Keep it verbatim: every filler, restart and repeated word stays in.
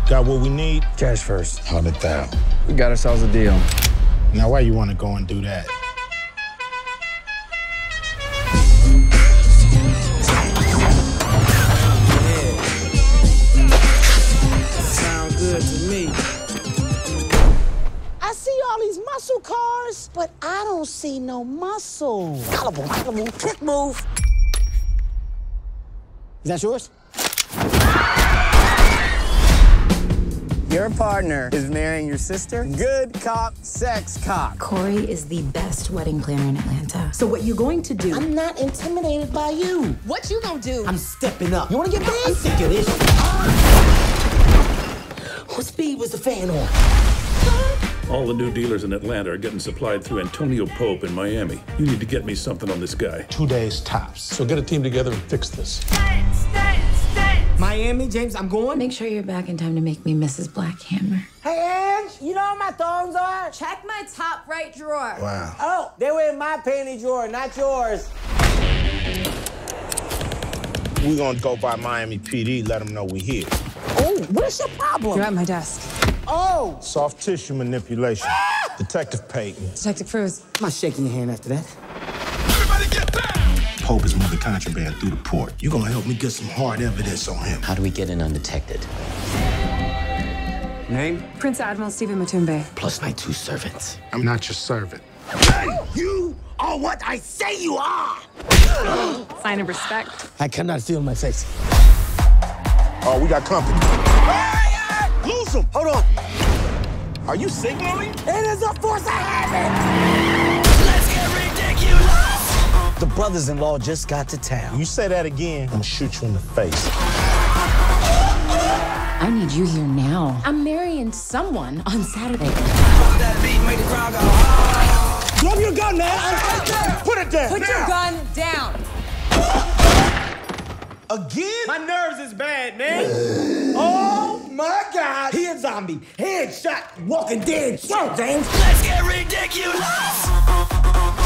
Got what we need? Cash first. Hundred thousand. We got ourselves a deal. Now, why you want to go and do that? Sound good to me. I see all these muscle cars, but I don't see no muscle. Collarbone, collarbone, trick move. Is that yours? Your partner is marrying your sister? Good cop, sex cop. Corey is the best wedding planner in Atlanta. So what you going to do? I'm not intimidated by you. What you gonna do? I'm stepping up. You wanna get big? I'm sick of this. What speed was the fan on? All the new dealers in Atlanta are getting supplied through Antonio Pope in Miami. You need to get me something on this guy. Two days tops. So get a team together and fix this. Miami, James, I'm going. Make sure you're back in time to make me Missus Blackhammer. Hey, Ange, you know where my thongs are? Check my top right drawer. Wow. Oh, they were in my panty drawer, not yours. We gonna go by Miami P D, let them know we here. Oh, what's your problem? You're at my desk. Oh, Soft tissue manipulation. Detective Peyton. Detective Cruz. I'm not shaking your hand after that. Pope is moving contraband through the port. You gonna help me get some hard evidence on him. How do we get in undetected? Name? Prince Admiral Stephen Matumbe. Plus my two servants. I'm not your servant. you are what I say you are. Sign of respect. I cannot feel my face. Oh, we got company. Lose him. Hold on. Are you signaling? It is a force I have it. Let's get ridiculous. The brothers-in-law just got to town. You say that again, I'm gonna shoot you in the face. I need you here now. I'm marrying someone on Saturday. Drop your gun, man. Put it there. Put your gun down. Again? My nerves is bad, man. Oh, my God. He a zombie. Headshot, walking dead. Shut up, James. Let's get ridiculous.